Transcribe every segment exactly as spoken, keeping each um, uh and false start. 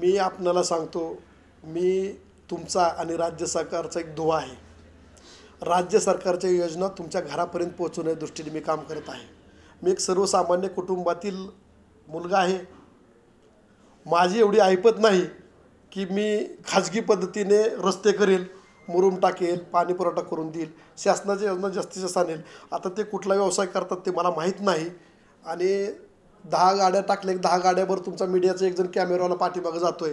मी आपणाला सांगतो, मी तुमचा आणि राज्य सरकारचा एक दुवा आहे. राज्य सरकारच्या योजना तुमच्या घरापर्यंत पोहोचवण्याच्या दृष्टीने मी काम करत आहे. मी एक सर्वसामान्य कुटुंबातील मुलगा आहे. माझी एवढी ऐपत नाही की मी खाजगी पद्धतीने रस्ते करेल, मुरुम टाकेल, पाणी पुरवठा करून देईल, शासनाची योजना जास्तीत जास्त आणेल. आता ते कुठला व्यवसाय करतात ते मला माहीत नाही. आणि दहा गाड्या टाकल्या, दहा गाड्यावर तुमचा मीडियाचा एक जण कॅमेरावाला पाठीमागं जातोय,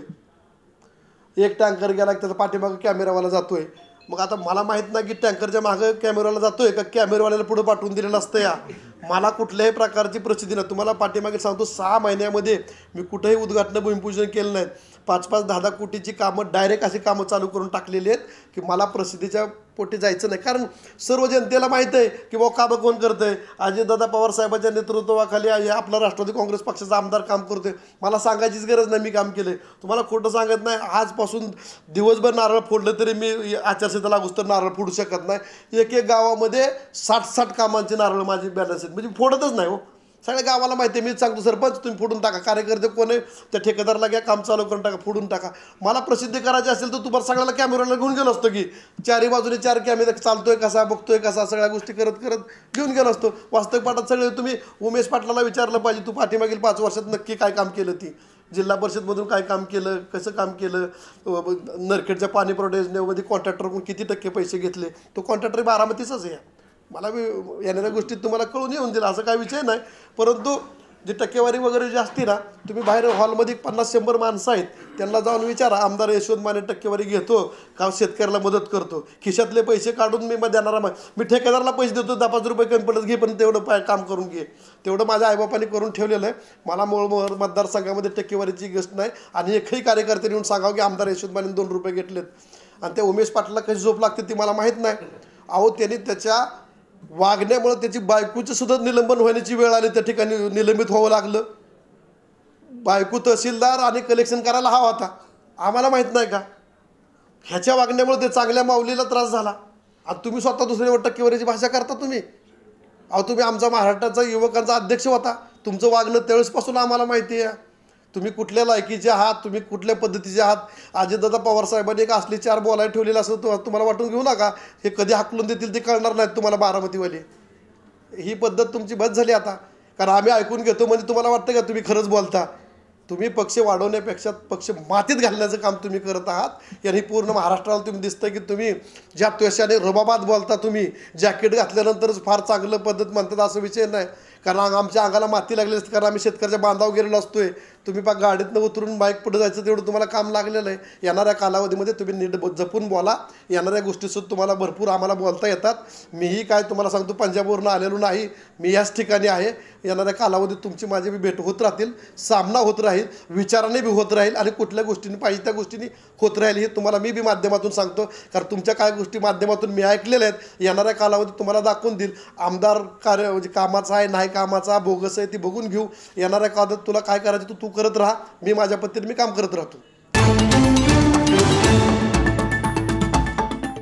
एक टँकर गेला की त्याचा पाठीमागं कॅमेरावाला जातोय. मग आता मला माहीत नाही की टँकरच्या मागं कॅमेरावाला जातोय का कॅमेरावाल्याला पुढे पाठवून दिलेलं असतं. या मला कुठल्याही प्रकारची प्रसिद्धी नाही. तुम्हाला पाठीमागे सांगतो, सहा महिन्यामध्ये मी कुठेही उद्घाटन भूमिपूजन केलं नाही. पाच पाच दहा दहा कोटीची कामं डायरेक्ट अशी कामं चालू करून टाकलेली आहेत की मला प्रसिद्धीच्या पोटी जायचं नाही. कारण सर्व जनतेला माहीत आहे की बाबा कामं कोण करतं आहे. अजितदादा पवार साहेबांच्या नेतृत्वाखाली आपला राष्ट्रवादी काँग्रेस पक्षाचा आमदार काम करतो आहे. मला सांगायचीच गरज नाही मी काम केलं आहे. तुम्हाला खोटं सांगत नाही. आजपासून दिवसभर नारळ फोडलं तरी मी आचारसंहिता लागूच तर नारळ फोडू शकत नाही. एक एक गावामध्ये साठ साठ कामांचे नारळ माझी बॅलन्स आहेत, म्हणजे फोडतच नाही हो. सगळ्या गावाला माहिती आहे. मी सांगतो सरपंच तुम्ही फोडून टाका, कार्यकर्ते कोण आहे त्या ठेकेदारला घ्या, काम चालू करून टाका, फोडून टाका. मला प्रसिद्धी करायची असेल तर तुम्हाला सगळ्याला कॅमेराला घेऊन गेलो असतो की चारही बाजूने चार कॅमेरा चालतोय कसा, बघतोय कसा, सगळ्या गोष्टी करत करत घेऊन गेलो असतो. वास्तविक पाठात सगळे तुम्ही उमेश पाटलाला विचारलं पाहिजे, तू पाठीमागील पाच वर्षात नक्की काय काम केलं, ती जिल्हा परिषदमधून काय काम केलं, कसं काम केलं, नरखेडच्या पाणी पुरवठा योजनेमध्ये कॉन्ट्रॅक्टरकडून किती टक्के पैसे घेतले. तो कॉन्ट्रॅक्टर बारामतीचाच आहे. मला येणाऱ्या गोष्टीत तुम्हाला कळून येऊन दिला असं काही विषय नाही. परंतु जी टक्केवारी वगैरे जी असते ना, तुम्ही बाहेर हॉलमध्ये पन्नास शंभर माणसं आहेत त्यांना जाऊन विचारा, आमदार यशवंत माने टक्केवारी घेतो का शेतकऱ्याला मदत करतो, खिशातले पैसे काढून मी देणारा. मी ठेकेदाराला पैसे देतो, दहा पाच रुपये कमी पडत घे, पण तेवढं पाय काम करून घे. तेवढं माझ्या आईबापाने करून ठेवलेलं आहे. मला मूळ मतदारसंघामध्ये टक्केवारीची गोष्ट नाही. आणि एकही कार्यकर्त्यांनी येऊन सांगावं की आमदार यशवंत माने दोन रुपये घेतलेत. आणि त्या उमेश पाटलाला कशी झोप लागते ती मला माहीत नाही. अहो त्यांनी त्याच्या वागण्यामुळे त्याची बायकोचं सुद्धा निलंबन होण्याची वेळ आली. त्या ठिकाणी निलंबित व्हावं लागलं. बायको तहसीलदार आणि कलेक्शन करायला हवा होता, आम्हाला माहीत नाही का. ह्याच्या वागण्यामुळे ते चांगल्या माऊलीला त्रास झाला. आणि तुम्ही स्वतः दुसऱ्यावर टक्केवारीची भाषा करता तुम्ही. अहो तुम्ही आमचा महाराष्ट्राचा युवकांचा अध्यक्ष होता. तुमचं वागणं त्यावेळेसपासून आम्हाला माहिती आहे. तुम्ही कुठल्या लायकीचे आहात, तुम्ही कुठल्या पद्धतीचे आहात. अजितदादा पवार साहेबांनी एक असली चार बोलायला ठेवलेलं असं तुम्हाला वाटून घेऊ नका. हे कधी हाकलून देतील ते कळणार नाहीत तुम्हाला बारामतीवाली. ही पद्धत तुमची बस झाली आता. कारण आम्ही ऐकून घेतो म्हणजे तुम्हाला वाटतं का तुम्ही खरंच बोलता. तुम्ही पक्ष वाढवण्यापेक्षा पक्ष मातीत घालण्याचं काम तुम्ही करत आहात. यांनी पूर्ण महाराष्ट्राला तुम्ही दिसतं की तुम्ही ज्या त्वशाने रुबाबात बोलता, तुम्ही जॅकेट घातल्यानंतरच फार चांगलं पद्धत म्हणतात असं विषय नाही. कारण आमच्या अंगाला माती लागली असते, कारण आम्ही शेतकऱ्याच्या बांधावर गेलेलो असतोय. तुम्ही पा गाडीतनं उतरून बाईक पुढे जायचं तेवढं तुम्हाला काम लागलेलं आहे. येणाऱ्या कालावधीमध्ये तुम्ही नीट जपून बोला. येणाऱ्या गोष्टीसुद्धा तुम्हाला भरपूर आम्हाला बोलता येतात. मीही काय तुम्हाला सांगतो पंजाबवरून आलेलो नाही, मी याच ठिकाणी आहे. येणाऱ्या कालावधीत तुमची माझी बी भेट होत राहतील, सामना होत राहील, विचाराने बी होत राहील आणि कुठल्या गोष्टींनी पाहिजे त्या गोष्टींनी होत राहील. हे तुम्हाला मी बी माध्यमातून सांगतो. कारण तुमच्या काय गोष्टी माध्यमातून मी ऐकलेल्या आहेत. येणाऱ्या कालावधीत तुम्हाला दाखवून देईल. आमदार कार्य म्हणजे कामाचा आहे नाही कामाचा बोगस आहे ती बघून घेऊ. येणाऱ्या काळात तुला काय करायचं तू तू करत राहा. मी माझ्या पद्धतीने मी काम करत राहतो.